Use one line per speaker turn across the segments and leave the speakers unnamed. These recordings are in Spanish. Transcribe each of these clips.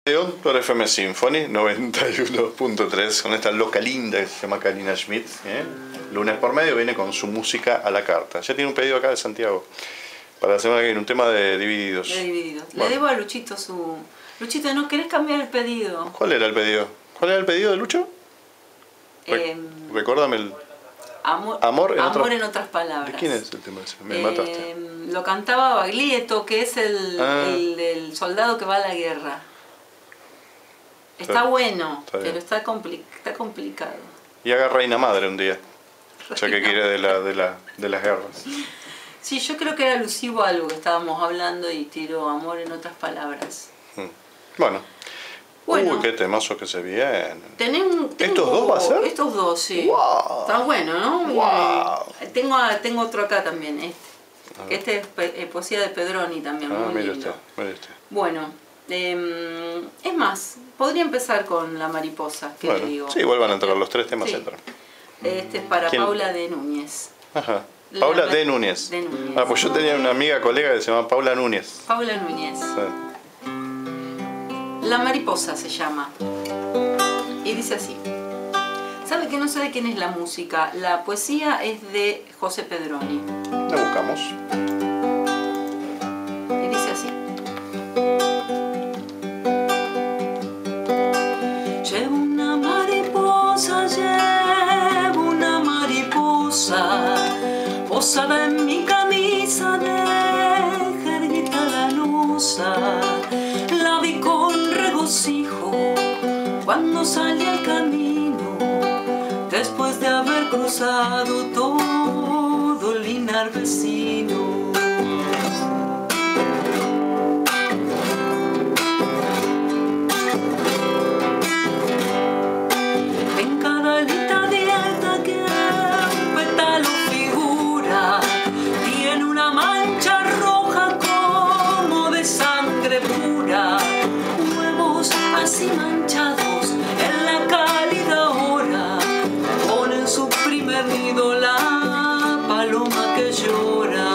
Por FM Symphony 91.3 con esta loca linda que se llama Karina Schmidt. Lunes por medio viene con su música a la carta. Ya tiene un pedido acá de Santiago para la semana que viene, un tema de Divididos.
De Divididos.
Bueno.
Le debo a Luchito su... Luchito, ¿no querés cambiar el pedido?
¿Cuál era el pedido? ¿Cuál era el pedido de Lucho? Recuérdame el...
Amor en otras palabras.
¿De quién es el tema ese? Me mataste.
Lo cantaba Baglietto, que es el soldado que va a la guerra. Está bueno, pero está complicado.
Y haga Reina Madre un día, ya que quiere de las guerras.
Sí, yo creo que era alusivo a algo que estábamos hablando y tiró amor en otras palabras.
Bueno.
Bueno,
qué temazo que se vienen.
¿Estos
dos va a ser?
Estos dos, sí.
Wow.
Está bueno, ¿no?
Wow.
Tengo otro acá también, este es poesía de Pedroni también, muy
mire
lindo.
mire usted.
Bueno, es más, podría empezar con La Mariposa, ¿qué le digo?
Sí, vuelvan a entrar, los tres temas
sí.
entran.
Este es para
¿Quién?
Paula de Núñez.
Ajá. Paula de Núñez.
De Núñez.
Ah, pues yo tenía una amiga colega que se llama Paula Núñez.
Paula Núñez.
Sí.
La Mariposa se llama. Y dice así. ¿Sabe que no sé de quién es la música? La poesía es de José Pedroni.
La buscamos.
Y dice así. Llevo una mariposa posada en mi camisa de jerguita lanosa. La vi con regocijo cuando salí al camino, después de haber cruzado todo el linar vecino. En cada alita abierta que un pétalo figura, tiene una mancha roja como de sangre pura, huevos así manchados en la cálida hora, ponen su primer nido la paloma que llora.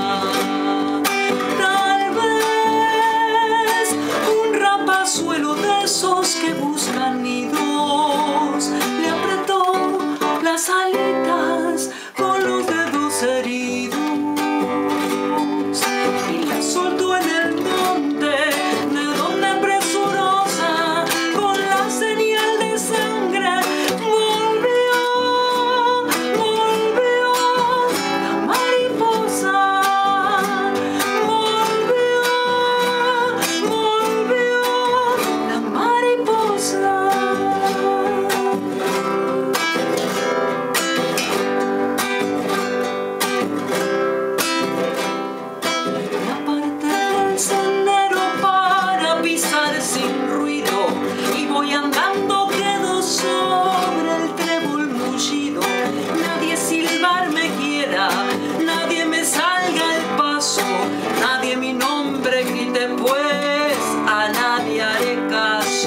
Tal vez un rapazuelo de esos que buscan nidos le apretó las alitas con los dedos heridos y la soltó en el monte, de donde presurosa con la señal de sangre volvió la mariposa, volvió la mariposa. Me aparté del sendero para pisar sin ruido y voy andando, quedo sobre el trébol mullido. Nadie silbar me quiera, nadie me salga al paso, nadie mi nombre grite, pues a nadie haré caso.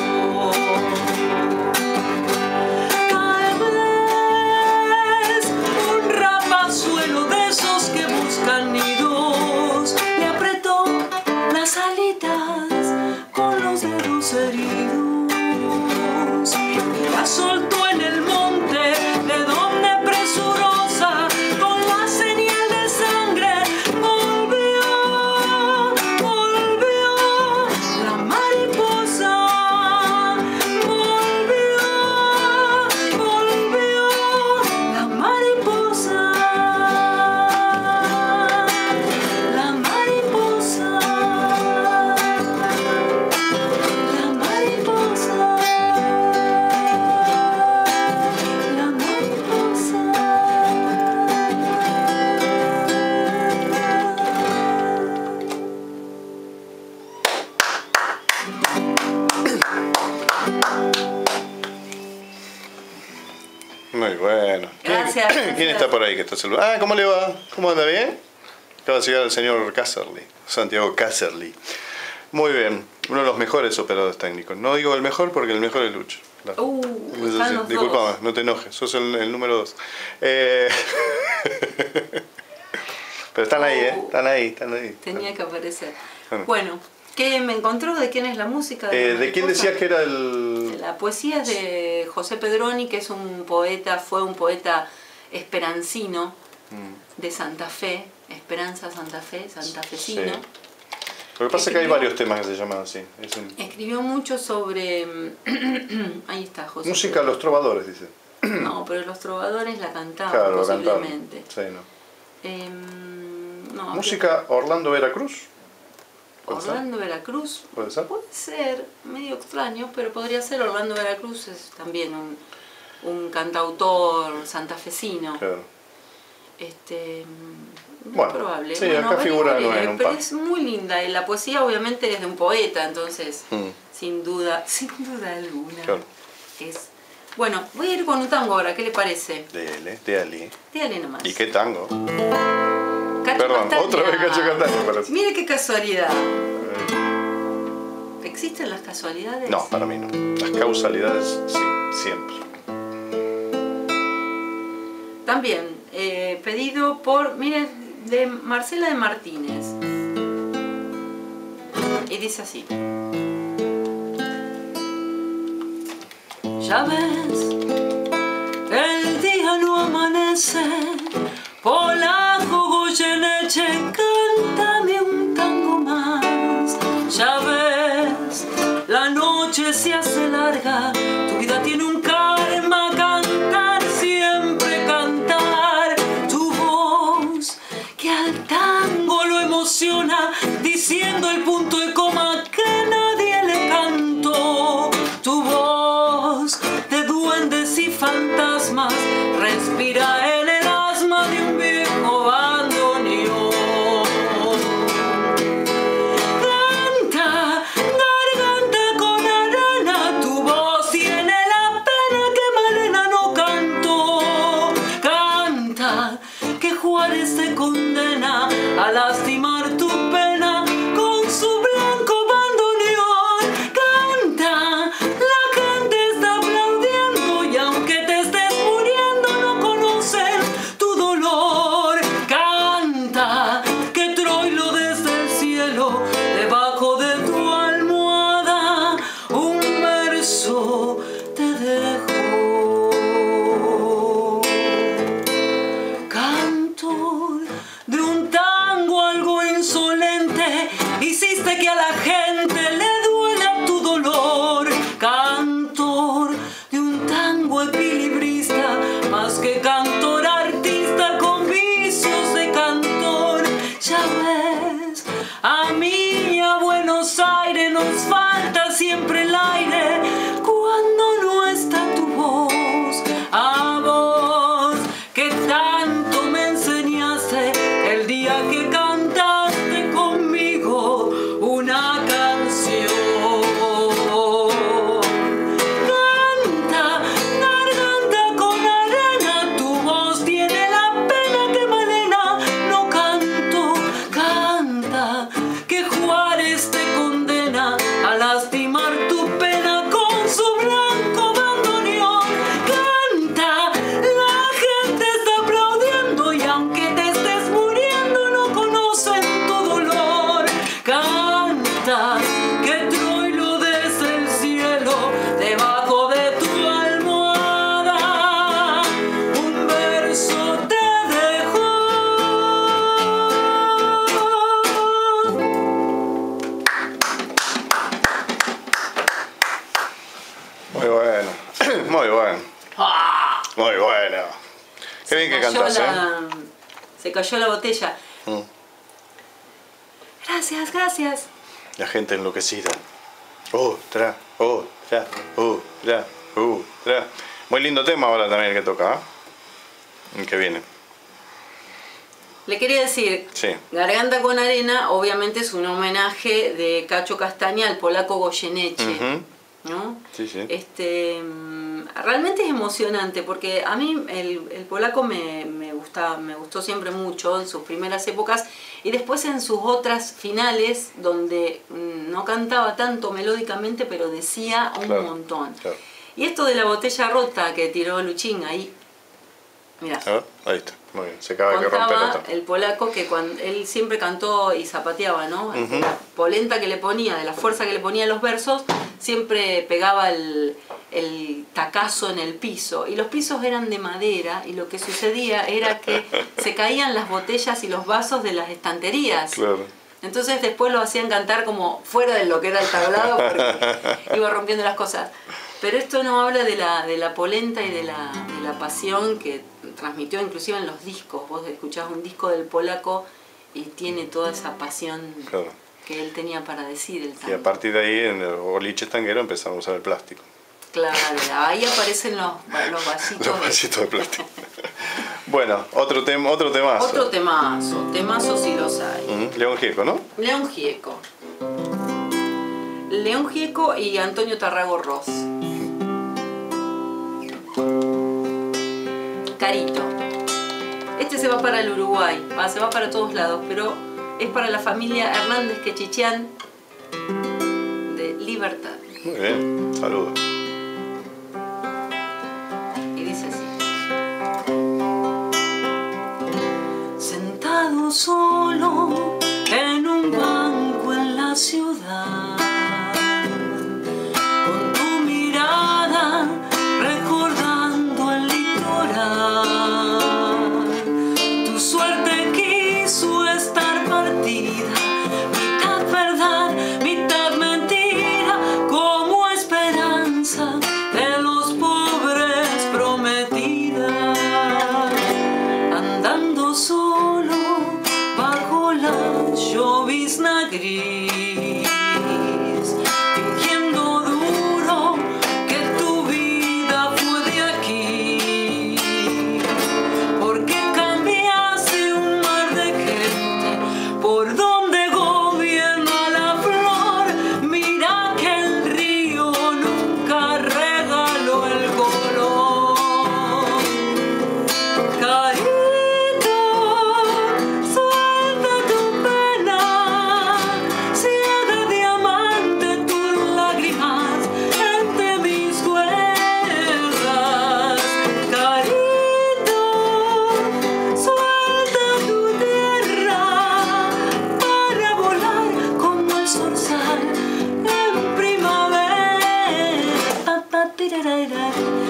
Tal vez un rapazuelo de esos que buscan nidos le apretó las alitas con los dedos heridos y la soltó en el monte, de donde presurosa con la señal de sangre volvió la mariposa, volvió la mariposa, la mariposa, la mariposa, la mariposa.
Muy bueno.
Gracias.
¿Quién está por ahí que está saludando? Ah, ¿cómo le va? ¿Cómo anda? ¿Bien? Acaba de llegar el señor Casserly, Santiago Casserly. Muy bien, uno de los mejores operadores técnicos. No digo el mejor porque el mejor es Lucho.
Están los
Disculpame,
dos.
no te enojes, sos el número 2. Pero están ahí, están ahí.
Tenía que aparecer.
Bueno.
Bueno, ¿Qué me encontró? ¿De quién es la música?
¿De quién decías que era el...?
La poesía es de José Pedroni, que es un poeta, fue un poeta esperancino de Santa Fe, Esperanza Santa Fe, santafesino.
Sí. Lo que pasa es que hay varios temas que se llaman así.
Escribió mucho sobre... Ahí está, José
Música a los trovadores, dice.
No, pero los trovadores la cantaban,
claro,
posiblemente.
Sí, no.
No,
Música Orlando Veracruz.
Orlando Veracruz.
¿Puede ser?
Puede ser, medio extraño, pero podría ser. Orlando Veracruz es también un cantautor santafesino.
Claro.
Bueno, probable.
Sí, acá figura en un
pero
par.
es muy linda y la poesía obviamente es de un poeta, entonces sin duda alguna.
Claro.
Es... Bueno, voy a ir con un tango ahora, ¿qué le parece?
Dale
nomás.
¿Y qué tango?
Cacho
Perdón,
Castaña.
otra vez Cacho Castaña parece.
Mire qué casualidad. ¿Existen las casualidades?
No, para mí no. Las causalidades sí, siempre.
También, pedido por, miren, de Marcela de Martínez. Y dice así. Ya ves, el día no amanece, polaco Goyeneche, cántame un tango más. Ya ves, la noche se hace larga, tu vida tiene un karma, cantar, siempre cantar. Tu voz que al tango lo emociona, diciendo el punto y coma que nadie le cantó. Tu voz de duendes y fantasmas respira en el asma de un viejo bandoneón. Canta, garganta con arena, tu voz tiene la pena que Malena no cantó. Canta, que Juárez te condena a lastimar tu pena con su blanco bandoneón. Canta, la gente está aplaudiendo y aunque te estés muriendo no conocen tu dolor. Canta, que Troilo desde el cielo, debajo de tu almohada, un verso te dejó. Cantor de un tango algo insolente, hiciste que a la gente le duela tu dolor. Cantor de un tango equilibrista, más que cantor artista con vicios de cantor. Ya ves, a mí a Buenos Aires nos falta siempre el aire cuando no está tu voz. A vos que tanto me enseñaste el día que cantaste conmigo una canción. Canta, garganta con arena, tu voz tiene la pena que Malena no cantó. Canta, que Juárez te condena a lastimar tu pena con su blanco bandoneón. Canta, la gente está aplaudiendo y aunque te estés muriendo no conocen tu dolor. Canta, que Troilo desde el cielo, debajo de tu almohada, un verso te dejó.
Muy bueno. Muy bueno. Muy bueno. Qué bien que cantás,
Se cayó la botella. Gracias, gracias.
La gente enloquecida. Otra. Muy lindo tema ahora también el que toca, ¿eh? El que viene.
Le quería decir,
Sí.
Garganta con arena obviamente es un homenaje de Cacho Castaña al polaco Goyeneche. ¿No?
Sí, sí.
Realmente es emocionante porque a mí el polaco me gustó siempre mucho en sus primeras épocas y después en sus otras finales donde no cantaba tanto melódicamente pero decía un montón.
Claro.
Y esto de la botella rota que tiró Luchín ahí, mirá.
Ahí está. Muy bien, se acaba de romper
Contaba
otra.
el polaco que cuando él siempre cantó y zapateaba, ¿no? De la polenta que le ponía, de la fuerza que le ponía a los versos, siempre pegaba el tacazo en el piso. Y los pisos eran de madera y lo que sucedía era que se caían las botellas y los vasos de las estanterías.
Claro.
Entonces después lo hacían cantar como fuera de lo que era el tablado porque iba rompiendo las cosas. Pero esto no habla de la polenta y de la pasión que transmitió inclusive en los discos. Vos escuchás un disco del polaco y tiene toda esa pasión
Claro.
que él tenía para decir el tango.
Y a partir de ahí, en los boliches tangueros empezaron a usar el plástico.
Claro, ahí aparecen los vasitos.
Los vasitos de plástico. Bueno, otro temazo.
Otro temazo sí los hay.
León Gieco, ¿no?
León Gieco. León Gieco y Antonio Tarrago Ross. Carito. Este se va para el Uruguay, se va para todos lados, pero es para la familia Hernández Quechichián de Libertad.
Muy bien, saludos.
Y dice así. Sentado solo en un banco en la ciudad, con tu mirada recordando el litoral, tu suerte quiso estar partida, mitad verdad, mitad mentira, como esperanza de los pobres prometida, andando solo bajo la llovizna gris, fingiendo duro que tu vida fue de aquí, porque cambiaste un mar de gente por donde gobierna la flor. Mira que el río nunca regaló el color. Carito, suelta tu pena, ciega diamante tus lágrimas entre mis huellas. Carito, suelta tu tierra para volar como el zorzal en primavera. Pa, pa, pirarara.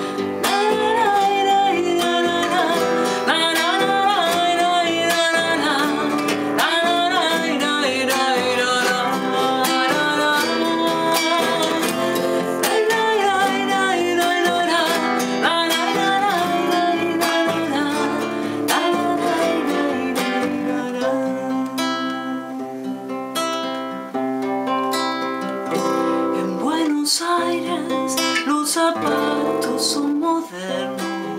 En Buenos Aires los zapatos son modernos,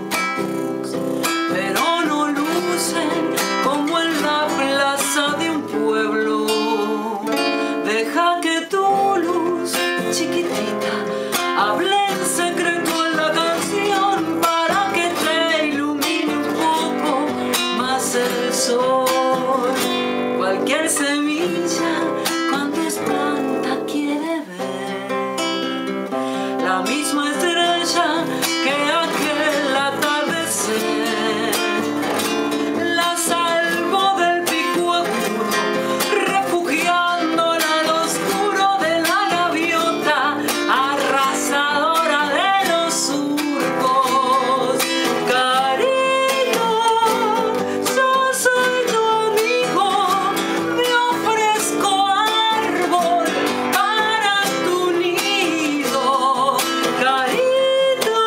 pero no lucen como en la plaza de un pueblo. Deja que tu luz chiquitita hable en secreto en la canción para que te ilumine un poco más el sol. Cualquier semilla cuando espanta quiere ver la misma estrella que aquel atardecer. La salvo del pico agudo, refugiándola al oscuro de la gaviota, arrasadora de los surcos. Carito, yo soy tu amigo, me ofrezco árbol para tu nido. Carito,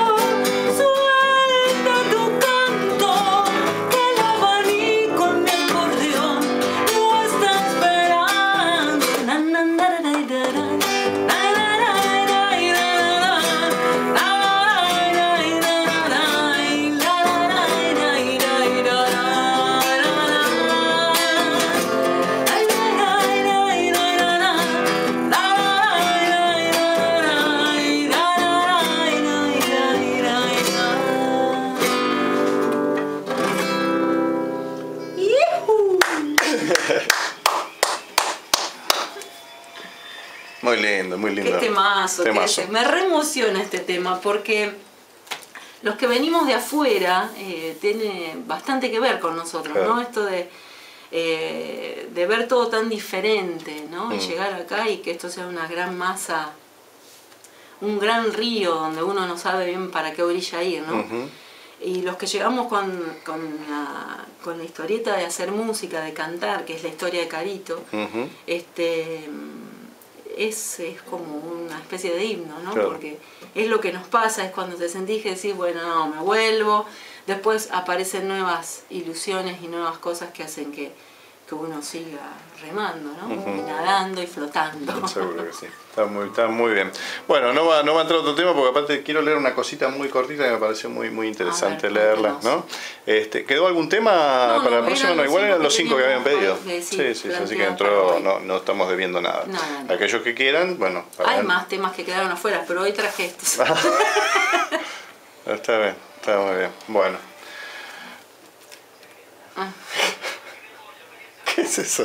suelta tu canto, que el abanico en mi acordeón lo está esperando. Na, na, na, na, na, na, na,
Muy lindo, muy lindo.
Qué temazo,
Temazo.
me reemociona este tema porque los que venimos de afuera tiene bastante que ver con nosotros,
claro.
¿no? Esto de ver todo tan diferente, ¿no? Y llegar acá y que esto sea una gran masa, un gran río donde uno no sabe bien para qué orilla ir, ¿no? Y los que llegamos con la historieta de hacer música, de cantar, que es la historia de Carito, es como una especie de himno, ¿no?
Claro.
Porque es lo que nos pasa, es cuando te sentís que decís, bueno, no, me vuelvo, después aparecen nuevas ilusiones y nuevas cosas que hacen que uno siga remando, ¿no? Y nadando y flotando.
Seguro que sí, está muy bien. Bueno, no va a entrar otro tema porque aparte quiero leer una cosita muy cortita que me pareció muy interesante leerla, ¿no? ¿Quedó algún tema para la próxima? No, igual eran los 5 que habían pedido. Sí, así que dentro no estamos debiendo nada.
No.
Aquellos que quieran, bueno.
Hay más temas que quedaron afuera, pero hoy traje estos.
Está bien, está muy bien. Bueno. ¿Qué es eso?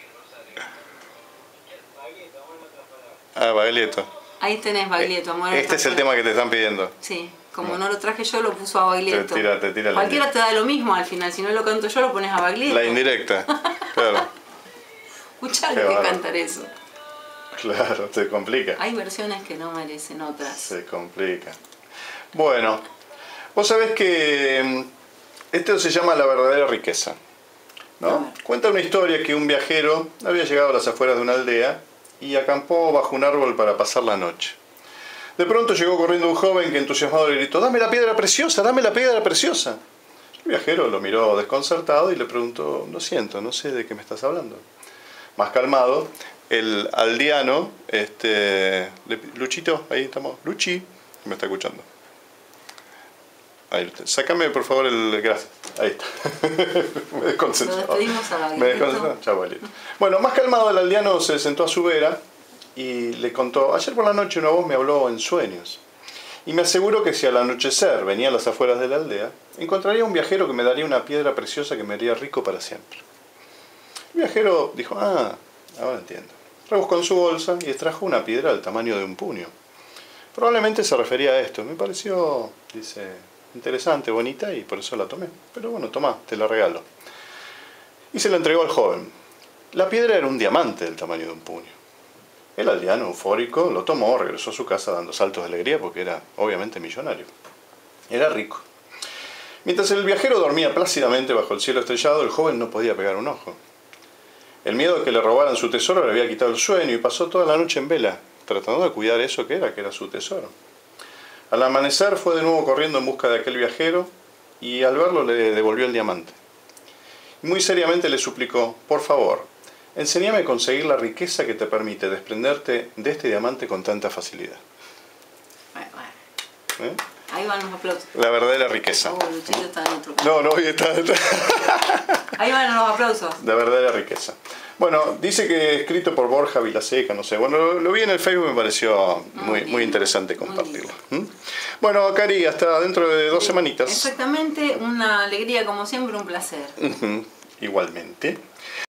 Baglietto.
Ahí tenés Baglietto, amor.
Este es el tema que te están pidiendo.
Sí, como no lo traje yo, lo puso a Baglietto.
Te tira
Cualquiera te da lo mismo al final, si no lo canto yo, lo pones a Baglietto.
La indirecta, claro.
Escuchá lo que cantar eso.
Claro, se complica.
Hay versiones que no merecen otras.
Se complica. Bueno, vos sabés que esto se llama La verdadera riqueza, ¿no? Cuenta una historia que un viajero había llegado a las afueras de una aldea y acampó bajo un árbol para pasar la noche. De pronto llegó corriendo un joven que entusiasmado le gritó: ¡Dame la piedra preciosa! ¡Dame la piedra preciosa! El viajero lo miró desconcertado y le preguntó: Lo siento, no sé de qué me estás hablando. Más calmado, el aldeano, Luchito, ahí estamos, Luchi, me está escuchando. Ahí, sácame por favor gracias. Ahí está. Me desconcentró.
Lo despedimos a Baglietto.
Me desconcentró. Chao, Baglietto. Bueno, más calmado el aldeano se sentó a su vera y le contó: ayer por la noche una voz me habló en sueños y me aseguró que si al anochecer venía a las afueras de la aldea, encontraría un viajero que me daría una piedra preciosa que me haría rico para siempre. El viajero dijo: ahora entiendo. Rebuscó en su bolsa y extrajo una piedra del tamaño de un puño. Probablemente se refería a esto. Me pareció, dice, interesante, bonita, y por eso la tomé. Pero bueno, tomá, te la regalo. Y se la entregó al joven. La piedra era un diamante del tamaño de un puño. El aldeano, eufórico, lo tomó, regresó a su casa dando saltos de alegría porque era obviamente millonario. Era rico. Mientras el viajero dormía plácidamente bajo el cielo estrellado, el joven no podía pegar un ojo. El miedo de que le robaran su tesoro le había quitado el sueño y pasó toda la noche en vela, tratando de cuidar eso que era su tesoro. Al amanecer fue de nuevo corriendo en busca de aquel viajero y al verlo le devolvió el diamante. Muy seriamente le suplicó: por favor, enséñame a conseguir la riqueza que te permite desprenderte de este diamante con tanta facilidad.
Bueno. Ahí van los aplausos.
La verdadera riqueza.
Luchito está dentro.
No, hoy está.
Ahí van los aplausos.
La verdadera riqueza. Bueno, dice que escrito por Borja Vilaseca, no sé. Bueno, lo vi en el Facebook y me pareció muy interesante compartirlo. Bueno, Cari, hasta dentro de 2 semanitas.
Exactamente, una alegría como siempre, un placer.
Igualmente.